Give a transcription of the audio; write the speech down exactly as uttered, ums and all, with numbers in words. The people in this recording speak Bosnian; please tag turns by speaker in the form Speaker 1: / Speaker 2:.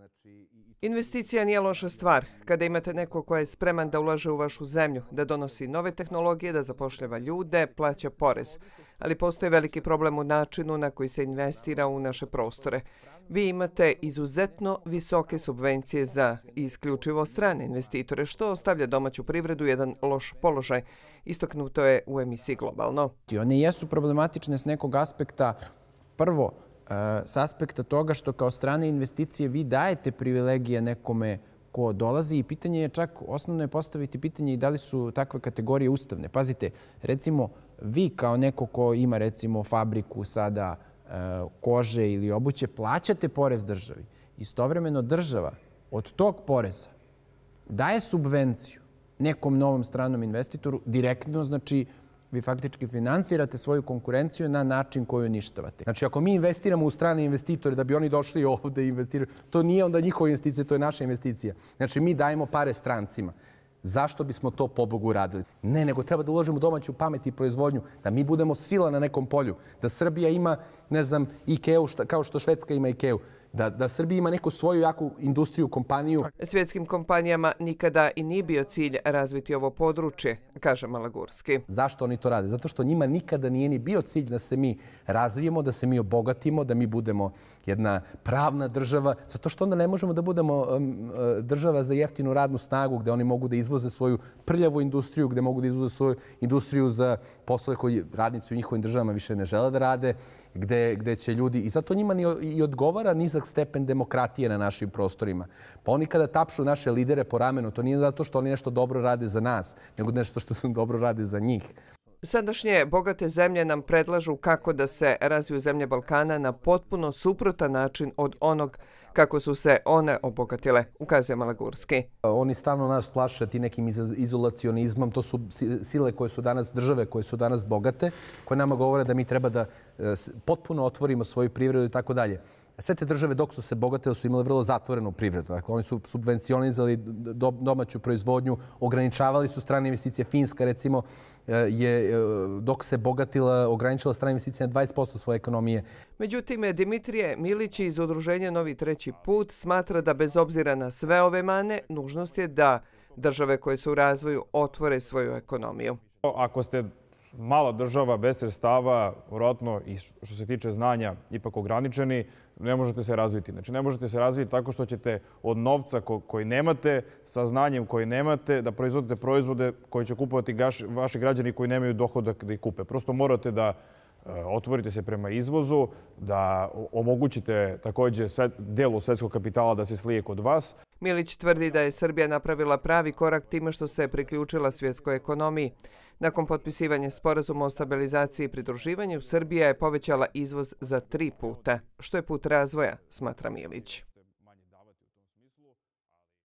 Speaker 1: Investicija nije loša stvar. Kada imate neko ko je spreman da ulaže u vašu zemlju, da donosi nove tehnologije, da zapošljava ljude, plaća porez. Ali postoji veliki problem u načinu na koji se investira u naše prostore. Vi imate izuzetno visoke subvencije za isključivo strane investitore, što ostavlja domaću privredu u jedan loš položaj. Istaknuto je u emisiji Globalno.
Speaker 2: One jesu problematične s nekog aspekta. Prvo, s aspekta toga što kao strane investicije vi dajete privilegije nekome ko dolazi i pitanje je čak, osnovno je postaviti pitanje i da li su takve kategorije ustavne. Pazite, recimo, vi kao neko ko ima recimo fabriku sada kože ili obuće, plaćate porez državi. Istovremeno država od tog poreza daje subvenciju nekom novom stranom investitoru direktno, znači vi faktički finansirate svoju konkurenciju na način koju uništavate.
Speaker 3: Znači, ako mi investiramo u strane investitore da bi oni došli ovde i investirali, to nije onda njihova investicija, to je naša investicija. Znači, mi dajemo pare strancima. Zašto bismo to pobogu radili? Ne, nego treba da uložimo domaću pamet i proizvodnju, da mi budemo sila na nekom polju, da Srbija ima, ne znam, Ikeu kao što Švedska ima Ikeu. Da, da Srbija ima neku svoju jaku industriju, kompaniju.
Speaker 1: Svjetskim kompanijama nikada i nije bio cilj razviti ovo područje, kaže Malagurski.
Speaker 3: Zašto oni to rade? Zato što njima nikada nije ni bio cilj da se mi razvijemo, da se mi obogatimo, da mi budemo jedna pravna država. Zato što onda ne možemo da budemo država za jeftinu radnu snagu, gde oni mogu da izvoze svoju prljavu industriju, gde mogu da izvoze svoju industriju za poslove koji radnici u njihovim državama više ne žele da rade, gde, gde će ljudi... I zato njima ni, i odgovara nizak stepen demokratije na našim prostorima. Pa oni kada tapšu naše lidere po ramenu, to nije zato što oni nešto dobro rade za nas, nego nešto što su dobro rade za njih.
Speaker 1: Sadašnje bogate zemlje nam predlažu kako da se razviju zemlje Balkana na potpuno suprotan način od onog kako su se one obogatile, ukazuje Malagurski.
Speaker 3: Oni stalno nas plaše ti nekim izolacionizmom. To su sile koje su danas, države koje su danas bogate, koje nama govore da mi treba da potpuno otvorimo svoju privredu i tako dalje. Sve te države dok su se bogatile su imale vrlo zatvorenu privredu. Dakle, oni su subvencionizali domaću proizvodnju, ograničavali su strane investicije. Finska, recimo, je dok se bogatila, ograničila strane investicije na dvadeset posto svoje ekonomije.
Speaker 1: Međutim, Dimitrije Milić iz udruženja Novi treći put smatra da bez obzira na sve ove mane, nužnost je da države koje su u razvoju otvore svoju ekonomiju.
Speaker 4: Ako ste mala država bez sredstava, vjerojatno i što se tiče znanja, ipak ograničeni, ne možete se razviti. Znači, ne možete se razviti tako što ćete od novca koji nemate, sa znanjem koji nemate, da proizvodite proizvode koje će kupovati vaši građani koji nemaju dohodak da ih kupe. Prosto morate da otvorite se prema izvozu, da omogućite također delu svetskog kapitala da se slije kod vas.
Speaker 1: Milić tvrdi da je Srbija napravila pravi korak time što se priključila svjetskoj ekonomiji. Nakon potpisivanja sporazuma o stabilizaciji i pridruživanju, Srbija je povećala izvoz za tri puta, što je put razvoja, smatra Milić.